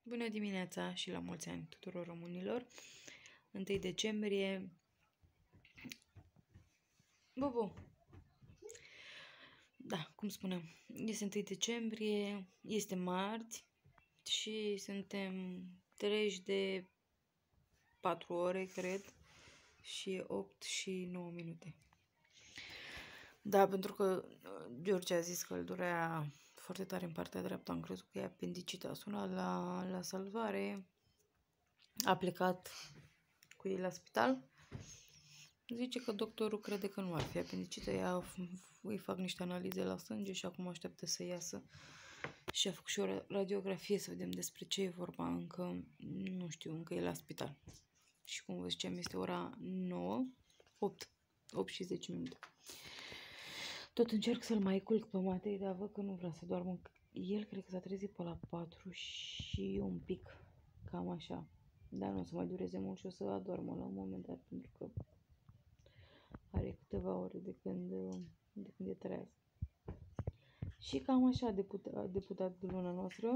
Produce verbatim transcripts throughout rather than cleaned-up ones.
Bună dimineața și la mulți ani tuturor românilor. întâi decembrie. Bobo. Da, cum spuneam, este întâi decembrie, este marți și suntem treji de patru ore, cred, și opt și nouă minute. Da, pentru că George a zis că îl durea foarte tare în partea dreaptă, am crezut că e apendicită. A sunat la, la salvare, a plecat cu ei la spital. Zice că doctorul crede că nu ar fi apendicită, ea îi fac niște analize la sânge și acum așteaptă să iasă. Și a făcut și o radiografie să vedem despre ce e vorba, încă nu știu, încă e la spital. Și cum vă ziceam, este ora nouă, opt, opt și zece minute. Tot încerc să-l mai culc pe Matei, dar văd că nu vrea să doarmă. El cred că s-a trezit pe la patru și un pic, cam așa. Dar nu o să mai dureze mult și o să adormă la un moment dat, pentru că are câteva ore de când, de când e treaz. Și cam așa a deputat, deputat de luna noastră,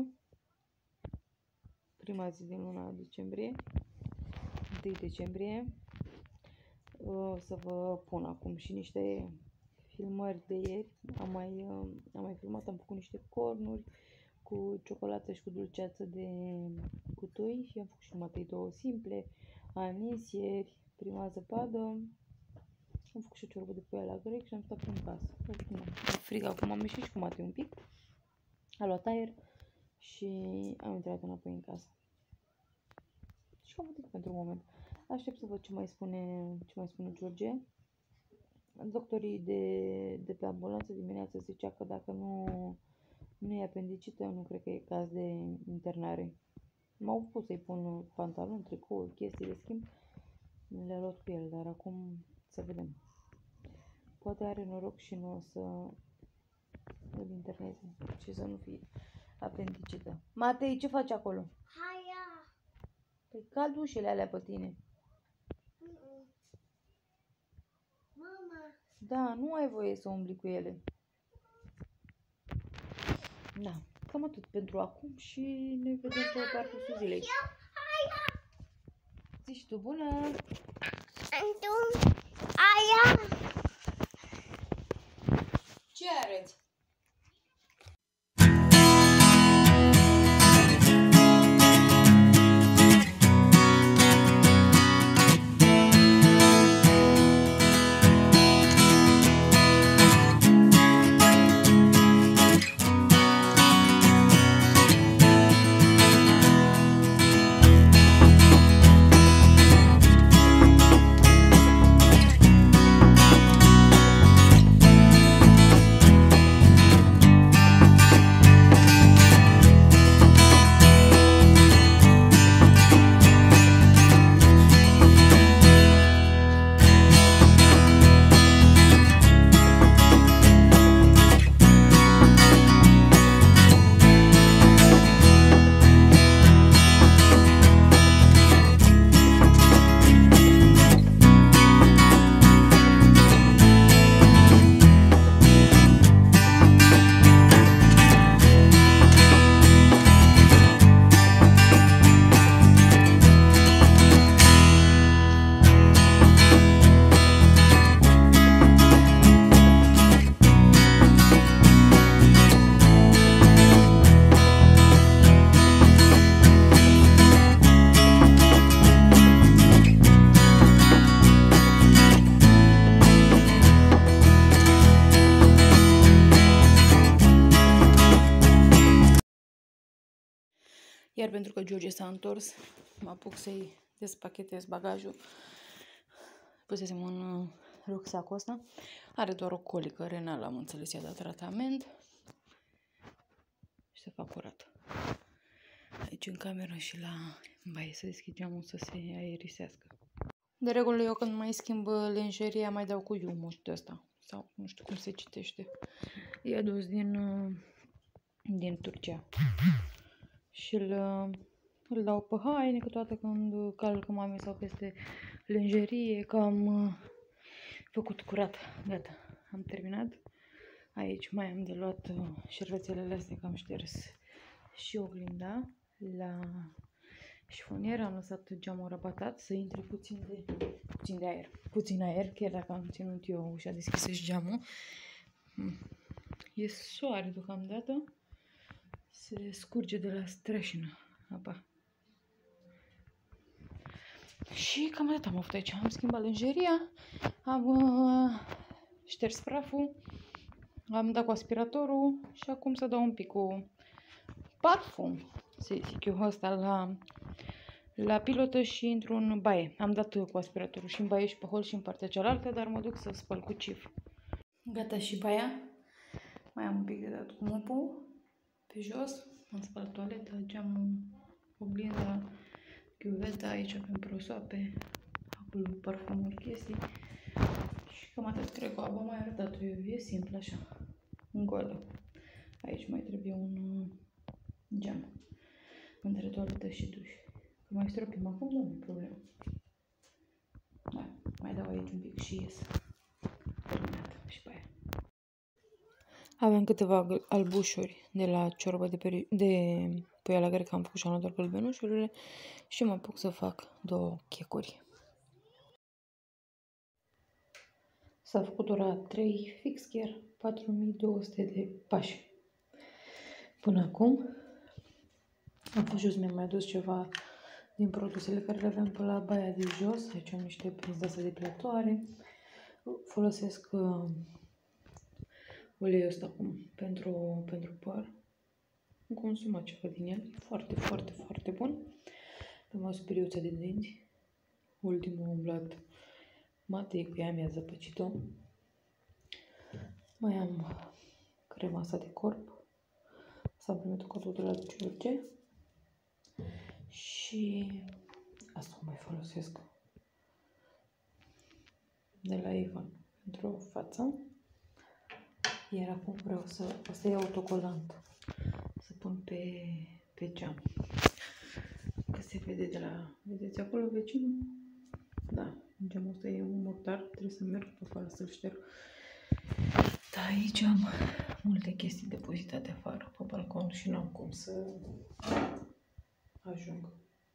prima zi din luna decembrie, întâi decembrie. O să vă pun acum și niște filmări de ieri. Am mai, am mai filmat, am făcut niște cornuri cu ciocolată și cu dulceață de cutui și am făcut și Matei două simple. Am nins ieri prima zăpadă. Am făcut și o ciorbă de pui la grec și am stat prin casă. E frig acum, am ieșit și cu Matei un pic. A luat aer și am intrat înapoi în casă. Și cam atât pentru un moment. Aștept să văd ce mai spune, ce mai spune George. Doctorii de, de pe ambulanță dimineața zicea că dacă nu, nu e apendicită, nu cred că e caz de internare. M-au pus să-i pun pantaloni, tricouri, chestii de schimb. Le-a luat cu el, dar acum să vedem. Poate are noroc și nu o să îl interneze și să nu fie apendicită. Matei, ce faci acolo? Haia! Păi cald ușile alea pe tine. Mama! Da, nu ai voie să umbli cu ele. Da, cam atât pentru acum și ne vedem pe parcursul zilei. Zici tu, bună! Antum! Aia! Ce arăți? Iar pentru că George s-a întors, mă apuc să-i despachetez bagajul. Pusesem în rucsacul ăsta. Are doar o colică renală, am înțeles, i-a dat tratament. Și să fac curat. Aici în cameră și la baie să deschid geamul să se aerisească. De regulă eu când mai schimb lenjeria mai dau cu iumuș de ăsta. Sau nu știu cum se citește. E adus din, din Turcia. Și îl, îl dau pe haine câteodată când calcă mami sau peste lenjerie, că am făcut curat. Gata, am terminat. Aici mai am de luat șervețelele astea, că am șters și oglinda. la șifonier, am lăsat geamul rabatat să intre puțin de, puțin de aer. Puțin aer, chiar dacă am ținut eu ușa deschisă și geamul. E soare deocamdată. Se scurge de la streșină apa. Și cam atât am avut aici. Am schimbat lenjeria, am uh, șters praful, am dat cu aspiratorul și acum să dau un pic cu parfum, să zic eu, ăsta la, la pilotă și într-un baie. Am dat cu aspiratorul și în baie și pe hol și în partea cealaltă, dar mă duc să spăl cu cif. Gata și baia. Mai am un pic de dat cu mopul pe jos. Am spălat toaleta, geamul, oglinda, chiuveta, aici avem prosoape, acolo parfumuri, chestii. Și cam atât, cred că v-am mai arătat eu, e simplu așa, în golă. Aici mai trebuie un uh, geam între toaletă și duș. Că mai stropim acum, nu e problemă. Da, mai dau aici un pic și ies. Terminat și pe aia. Avem câteva albușuri de la ciorbă de, peri de păiala grecă, am făcut și am luat doar gălbenușurile și mă apuc să fac două checuri. S-a făcut ora trei, fix chiar patru mii două sute de pași. Până acum am fost jos, mi-am mai adus ceva din produsele care le aveam pe la baia de jos. Aici am niște prinți de-astea depilatoare. Folosesc uh, uleiul ăsta acum pentru, pentru păr. Am consumat ceva din el. E foarte, foarte, foarte bun. Am o speriuță de dinți. Ultimul umblat mate cu ea mi-a zăpăcit-o. Mai am crema asta de corp. S-am primit-o cu totul la George. Și asta o mai folosesc de la Ivan pentru față. Iar acum vreau să, asta e autocolant, să pun pe, pe geam. Că se vede de la, vedeți acolo vecinul? Da, geamul ăsta e un mortar, trebuie să merg pe afară să-l șterg. Da, aici am multe chestii depozitate afară pe balcon și nu am cum să ajung.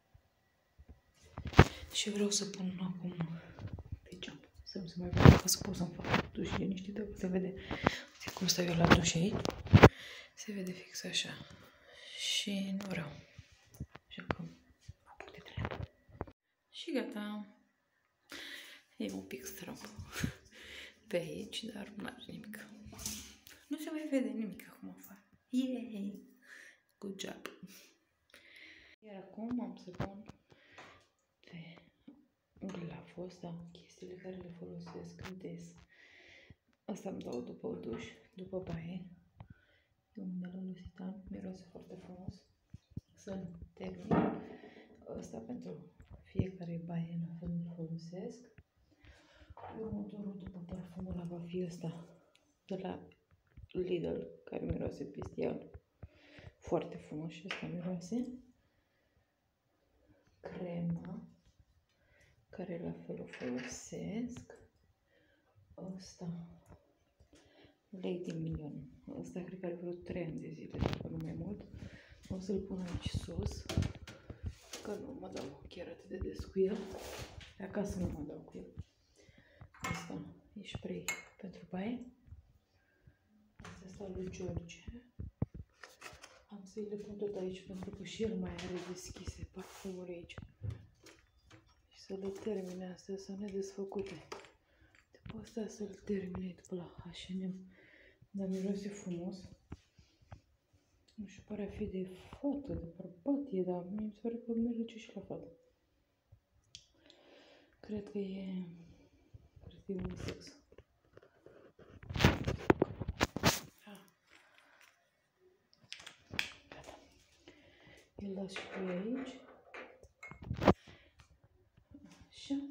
Și vreau să pun acum pe geam, să nu se mai vadă, ca să pot să-mi fac duș liniștit, dacă se vede. Uite cum stau eu la duș aici. Se vede fix așa. Și nu vreau. Așa că mă apuc de treabă. Și gata. E un pic strâmb pe aici, dar nu are nimic. Nu se mai vede nimic acum afară. Yay! Good job! Iar acum am să pun pe glaful ăsta chestiile care le folosesc des. Asta îmi dau după duș, după baie. E un melonusitan, miroase foarte frumos. Să termin. Asta pentru fiecare baie la fel îl folosesc. Următorul după parfumul ăla va fi ăsta de la Lidl, care miroase pistial. Foarte frumos și ăsta miroase. Crema, care la fel o folosesc. Ăsta, Lady Mignon. Ăsta cred că are vreo trei ani de zile, dacă nu mai mult. O să-l pun aici sus, că nu mă dau chiar atât de des cu el. De acasă nu mă dau cu el. Asta e spray pentru baie. Asta este al lui George. Am să-i le pun tot aici, pentru că și el mai are deschise parfumuri aici. Și să le termine astea, să ne desfăcute. După asta să-l termine după la H and M. Dar miroase frumos. Nu știu, pare a fi de fată, de bărbat e, dar mi se pare că merge și la fată. Cred că e... Cred că e unisex. Îl las și pe aici. Așa.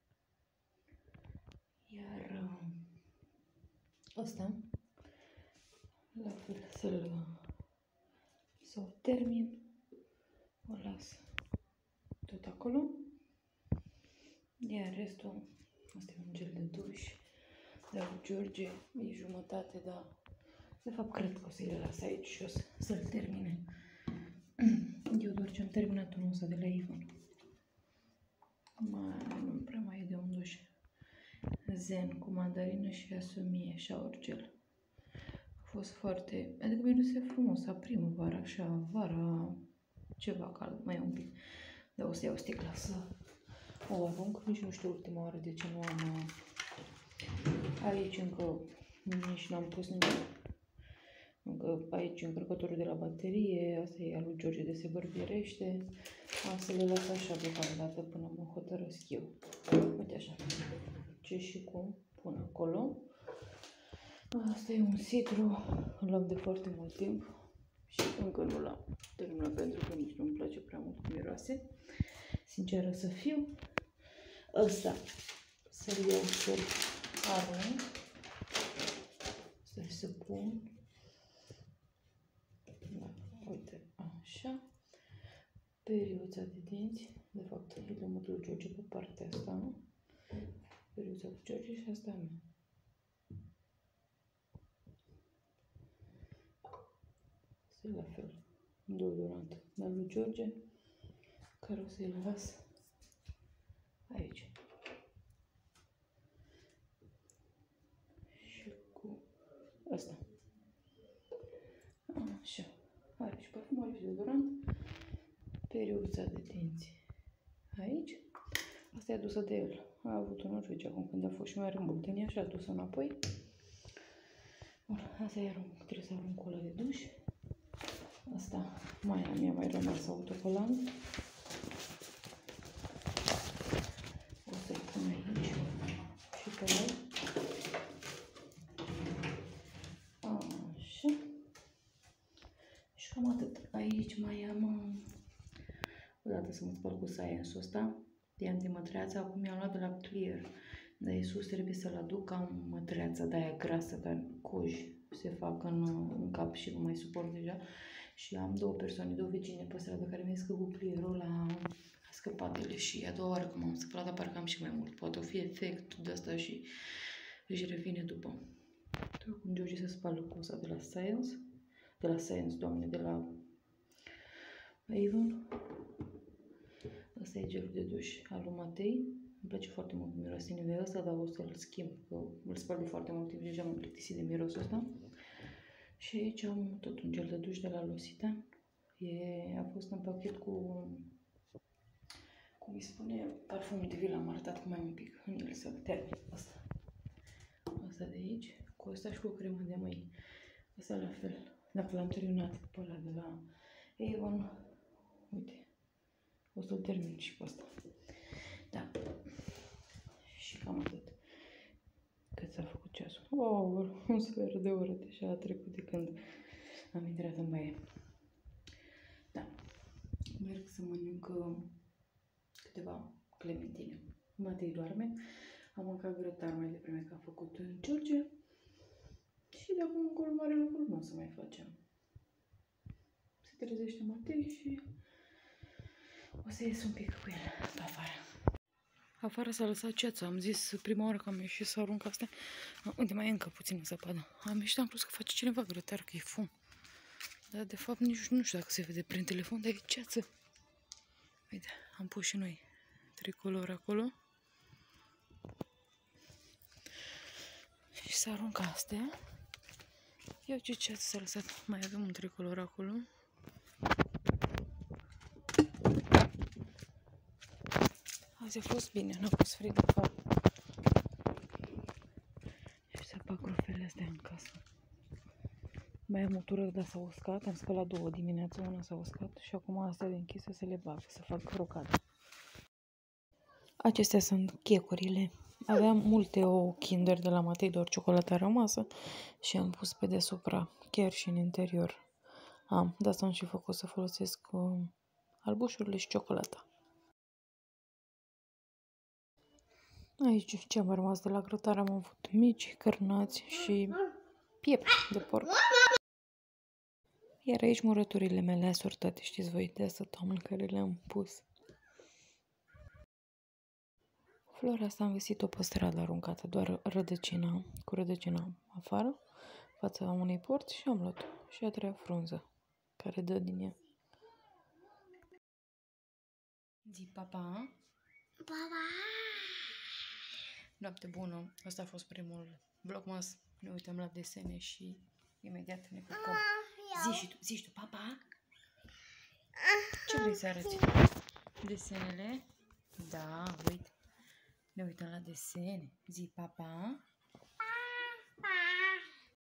Iar ăsta, la fel să-l să o termin, o las tot acolo. Iar restul, asta e un gel de duș de la George, e jumătate, dar de fapt cred că o să-i las aici jos să-l termine. Deodorant Deci am terminat unul ăsta de la Avon. Mai, nu prea mai e de unde și Zen cu mandarină și asumie, shower gel. A fost foarte, adică mirose frumos, a primăvară, așa, vara, ceva cald, mai e un pic. Dar o să iau sticla să o arunc, nici nu știu ultima oară de ce nu am aici încă, nici n-am pus nimic. Încă aici încărcătorul de la baterie, asta e al lui George de se bărbierește. Am să le las așa deocamdată până mă hotărăsc eu. Uite așa. Ce și cum pun acolo. Asta e un citru, îl am de foarte mult timp și încă nu l-am terminat pentru că nici nu-mi place prea mult cum miroase. Sinceră să fiu. Ăsta să-l iau să-l arunc. Să-l să pun. Da, uite, așa. Periuța de dinți. De fapt, e de mătul George pe partea asta. Periuța cu George și asta a mea. Asta e la fel. Deodorant. Dar lui George, care o să-i las aici. Și cu asta. Așa. Are și parfum, are și deodorant. Periuța de dinți aici. Asta e adusă de el. A avut un Norvegia acum când a fost și mai are multe în ea și a adus-o înapoi. Bun, asta e arunc. Trebuie să arunc ăla de duș. Asta mai am, mi-a mai rămas autocolant. O să-i pun aici și pe el. Așa. Și cam atât. Aici mai am o dată să mă spăl cu Science-ul ăsta de antimătreață. Acum mi-am luat de la Clear. Dar e sus, trebuie să-l aduc. Am mătreața de aia grasă, ca coji se fac în, în cap și nu mai suport deja. Și am două persoane, două vecine pe stradă care mi-au scăpat cu Clear-ul la scăpatele și a doua oară că m-am spălat, dar parcă am și mai mult. Poate o fi efect de asta și își revine după. Acum George se spală cu ăsta de la Science. De la Science, doamne, de la Avon. Asta e gelul de duș al lui Matei. Îmi place foarte mult miroase Nivea ăsta, dar o să-l schimb, că îl spăl de foarte mult timp, deja m-am plictisit de mirosul ăsta. Și aici am tot un gel de duș de la L'Occitane. E, a fost în pachet cu, cum îi spune, parfumul de vi, l-am arătat cu mai un pic în el să termin. Asta. Asta de aici, cu asta și cu o cremă de mâini. Asta la fel. Dacă l-am terminat pe ăla de la Avon, uite, o să-l termin și pe asta. Da. Și cam atât. Cât s-a făcut ceasul? Oh, un sfert de oră deja a trecut de când am intrat în baie. Da. Merg să mănânc câteva clementine. Matei doarme. Am mâncat grătar mai devreme că a făcut în George. Și de acum încolo mare lucru nu o să mai facem. Se trezește Matei și o să ies un pic cu el pe afară. Afară s-a lăsat ceața. Am zis prima oară că am ieșit să arunc astea. Uite, mai e încă puțin zăpadă. Am ieșit, am crezut că face cineva grătar, că e fum. Dar de fapt nici nu știu dacă se vede prin telefon, dar e ceață. Uite, am pus și noi tricolor acolo. Și să arunc astea. Iau ce ceață s-a lăsat. Mai avem un tricolor acolo. Azi a fost bine, n-a fost frig de fapt. Și să fac rufele astea în casă. Mai am o tură, dar s-a uscat. Am spălat două dimineața, una s-a uscat și acum astea de închisă să le bag, să fac rocade. Acestea sunt checurile. Aveam multe ouă Kinder de la Matei, doar ciocolata rămasă și am pus pe deasupra, chiar și în interior. Am, de asta am și făcut să folosesc uh, albușurile și ciocolata. Aici ce am rămas de la grătar, am avut mici, cărnați și piept de porc. Iar aici murăturile mele asortate, știți voi, de asta toamnă care le-am pus. Flora asta am găsit-o pe stradă aruncată, doar rădăcina, cu rădăcina afară, fața unei porți și am luat-o. Și a treia frunză care dă din ea. Zi papa. Papa. Noapte bună. Asta a fost primul vlogmas. Ne uităm la desene și imediat ne culcăm. Zi și tu, zi și tu, papa. Ce vrei să arăți? Desenele? Da, uite. Ne uităm la desene. Zi papa.